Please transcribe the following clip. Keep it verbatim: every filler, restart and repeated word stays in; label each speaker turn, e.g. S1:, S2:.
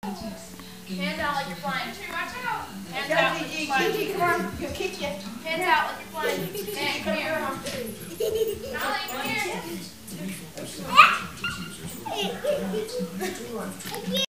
S1: Hands out like you're flying. Watch out. Hands out like you're flying.
S2: Kiki, come on. He'll kick you.
S1: Hands out like you're flying. Hey, come here. Molly, come here.